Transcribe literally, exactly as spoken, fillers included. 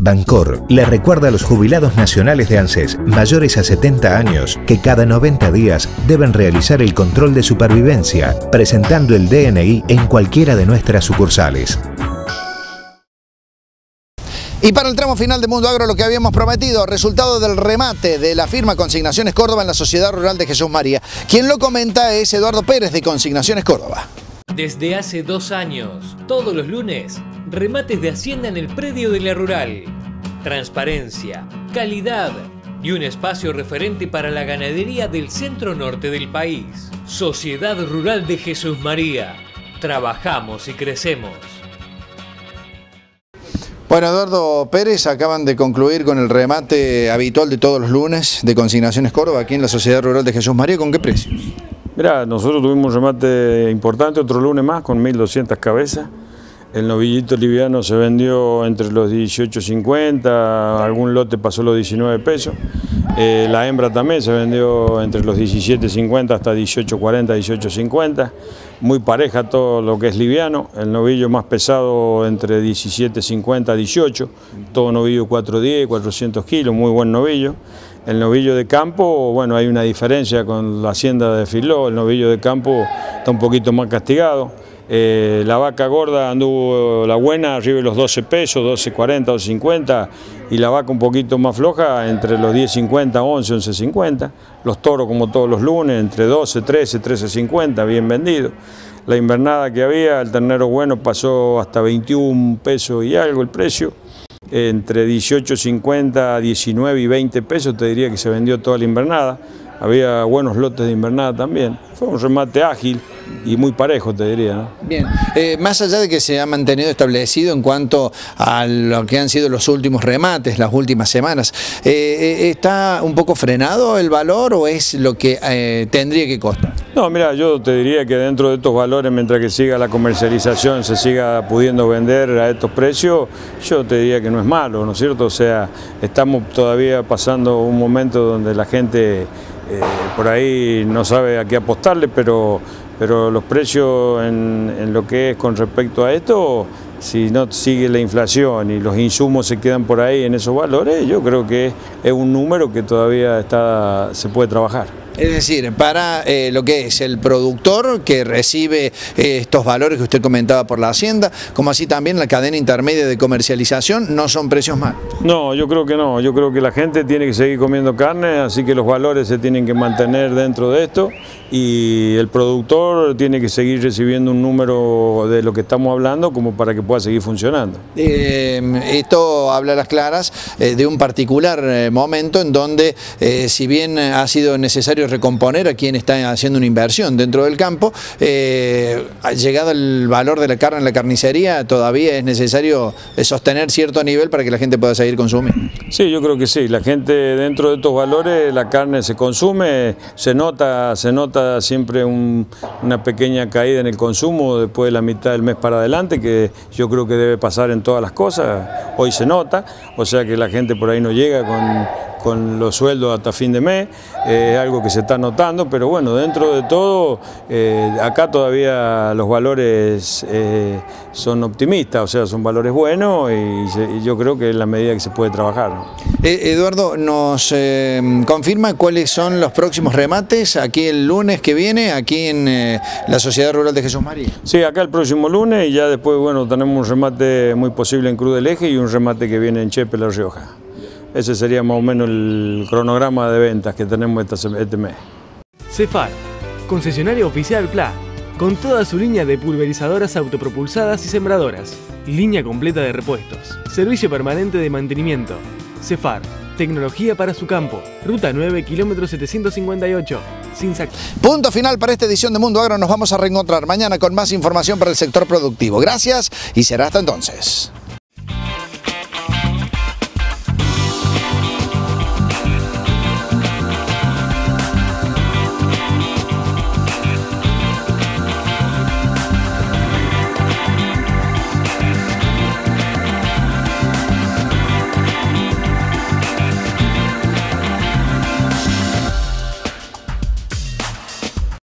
Bancor le recuerda a los jubilados nacionales de ANSES mayores a setenta años que cada noventa días deben realizar el control de supervivencia presentando el D N I en cualquiera de nuestras sucursales. Y para el tramo final de Mundo Agro, lo que habíamos prometido, resultado del remate de la firma Consignaciones Córdoba en la Sociedad Rural de Jesús María. Quien lo comenta es Eduardo Pérez de Consignaciones Córdoba. Desde hace dos años, todos los lunes, remates de Hacienda en el predio de la Rural. Transparencia, calidad y un espacio referente para la ganadería del centro norte del país. Sociedad Rural de Jesús María. Trabajamos y crecemos. Bueno, Eduardo Pérez, acaban de concluir con el remate habitual de todos los lunes de Consignaciones Córdoba aquí en la Sociedad Rural de Jesús María. ¿Con qué precios? Mirá, nosotros tuvimos un remate importante otro lunes más con mil doscientas cabezas. El novillito liviano se vendió entre los dieciocho cincuenta, algún lote pasó los diecinueve pesos. Eh, la hembra también se vendió entre los diecisiete cincuenta hasta dieciocho cuarenta, dieciocho cincuenta. Muy pareja todo lo que es liviano. El novillo más pesado entre diecisiete cincuenta a dieciocho. Todo novillo cuatrocientos diez, cuatrocientos kilos, muy buen novillo. El novillo de campo, bueno, hay una diferencia con la hacienda de Filó. El novillo de campo está un poquito más castigado. Eh, la vaca gorda anduvo la buena arriba de los doce pesos, doce cuarenta, doce cincuenta, y la vaca un poquito más floja entre los diez cincuenta, once, once cincuenta. Los toros como todos los lunes entre doce, trece, trece cincuenta, bien vendido. La invernada que había, el ternero bueno pasó hasta veintiún pesos y algo el precio. Entre dieciocho cincuenta, diecinueve y veinte pesos te diría que se vendió toda la invernada. Había buenos lotes de invernada también. Fue un remate ágil y muy parejo, te diría, ¿no? Bien, eh, más allá de que se ha mantenido establecido en cuanto a lo que han sido los últimos remates, las últimas semanas, eh, ¿está un poco frenado el valor o es lo que eh, tendría que costar? No, mira, yo te diría que dentro de estos valores, mientras que siga la comercialización, se siga pudiendo vender a estos precios, yo te diría que no es malo, ¿no es cierto? O sea, estamos todavía pasando un momento donde la gente eh, por ahí no sabe a qué apostarle, pero, pero los precios en, en lo que es con respecto a esto, si no sigue la inflación y los insumos se quedan por ahí en esos valores, yo creo que es un número que todavía está, se puede trabajar. Es decir, para eh, lo que es el productor que recibe eh, estos valores que usted comentaba por la hacienda, como así también la cadena intermedia de comercialización, no son precios malos. No, yo creo que no, yo creo que la gente tiene que seguir comiendo carne, así que los valores se tienen que mantener dentro de esto y el productor tiene que seguir recibiendo un número de lo que estamos hablando como para que pueda seguir funcionando. Eh, esto habla a las claras eh, de un particular eh, momento en donde eh, si bien ha sido necesario recomponer a quien está haciendo una inversión dentro del campo, eh, llegado el valor de la carne en la carnicería, todavía es necesario sostener cierto nivel para que la gente pueda seguir consumiendo. Sí, yo creo que sí, la gente dentro de estos valores, la carne se consume, se nota, se nota siempre un, una pequeña caída en el consumo después de la mitad del mes para adelante, que yo creo que debe pasar en todas las cosas, hoy se nota, o sea que la gente por ahí no llega con con los sueldos hasta fin de mes, eh, es algo que se está notando, pero bueno, dentro de todo, eh, acá todavía los valores eh, son optimistas, o sea, son valores buenos y, se, y yo creo que es la medida que se puede trabajar, ¿no? Eh, Eduardo, ¿nos eh, confirma cuáles son los próximos remates aquí el lunes que viene, aquí en eh, la Sociedad Rural de Jesús María? Sí, acá el próximo lunes y ya después, bueno, tenemos un remate muy posible en Cruz del Eje y un remate que viene en Chepe, La Rioja. Ese sería más o menos el cronograma de ventas que tenemos este mes. Cefar, concesionario oficial P L A, con toda su línea de pulverizadoras autopropulsadas y sembradoras, línea completa de repuestos, servicio permanente de mantenimiento. Cefar, tecnología para su campo, ruta nueve, kilómetro setecientos cincuenta y ocho, sin sac. Punto final para esta edición de Mundo Agro, nos vamos a reencontrar mañana con más información para el sector productivo. Gracias y será hasta entonces.